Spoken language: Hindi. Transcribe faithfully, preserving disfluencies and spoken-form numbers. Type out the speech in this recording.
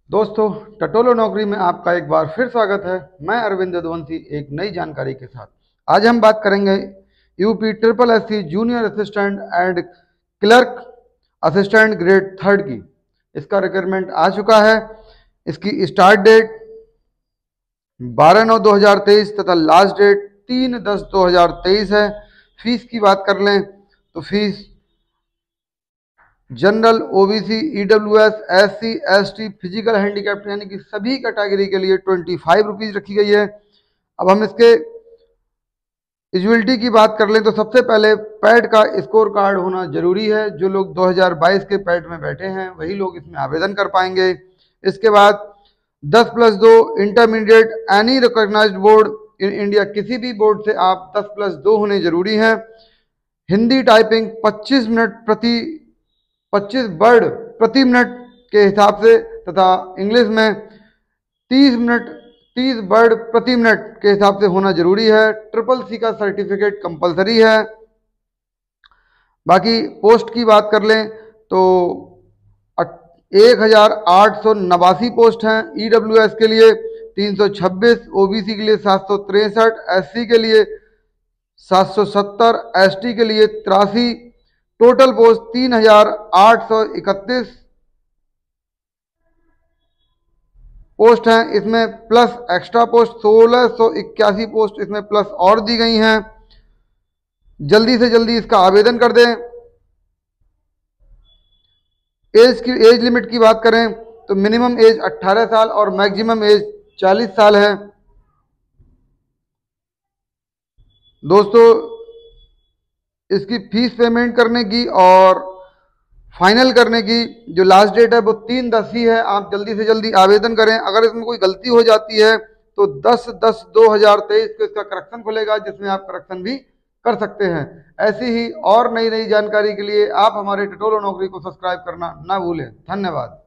दोस्तों, टटोलो नौकरी में आपका एक बार फिर स्वागत है। मैं अरविंद यदुवंशी एक नई जानकारी के साथ। आज हम बात करेंगे UP triple S C junior assistant and clerk assistant grade third की। इसका रिक्वायरमेंट आ चुका है। इसकी स्टार्ट डेट बारह नौ दो हज़ार तेईस तथा लास्ट डेट तीन दस दो हज़ार तेईस है। फीस की बात कर लें तो fees general, OBC, EWS, SC, ST, physical handicap यानी कि सभी कैटेगरी के लिए ट्वेंटी फाइव रुपीज रखी गई है। अब हम इसके एलिजिबिलिटी की बात कर लें तो सबसे पहले पैट का स्कोर कार्ड होना जरूरी है। जो लोग दो हज़ार बाईस के पैट में बैठे हैं वही लोग इसमें आवेदन कर पाएंगे। इसके बाद दस प्लस दो intermediate any recognised board in India, किसी भी बोर्ड से आप दस प्लस दो होने जरूरी है। हिंदी टाइपिंग पच्चीस मिनट प्रति पच्चीस वर्ड प्रति मिनट के हिसाब से तथा इंग्लिश में तीस मिनट तीस वर्ड प्रति मिनट के हिसाब से होना जरूरी है। ट्रिपल सी का सर्टिफिकेट कंपलसरी है। बाकी पोस्ट की बात कर लें तो एक हजार आठ सौ नवासी पोस्ट हैं। ईडब्ल्यूएस के लिए तीन सौ छब्बीस, ओबीसी के लिए सात सौ तिरसठ, एससी के लिए सात सौ सत्तर, एसटी के लिए तिरासी। टोटल पोस्ट तीन हजार आठ सौ इकतीस पोस्ट हैं। इसमें प्लस एक्स्ट्रा पोस्ट सोलह सौ इक्यासी पोस्ट इसमें प्लस और दी गई हैं। जल्दी से जल्दी इसका आवेदन कर दें। एज की एज लिमिट की बात करें तो मिनिमम एज अठारह साल और मैक्सिमम एज चालीस साल है। दोस्तों, इसकी फीस पेमेंट करने की और फाइनल करने की जो लास्ट डेट है वो तीन दस ही है। आप जल्दी से जल्दी आवेदन करें। अगर इसमें कोई गलती हो जाती है तो दस दस दो हज़ार तेईस को इसका करेक्शन खुलेगा, जिसमें आप करेक्शन भी कर सकते हैं। ऐसी ही और नई नई जानकारी के लिए आप हमारे टटोलो नौकरी को सब्सक्राइब करना ना भूलें। धन्यवाद।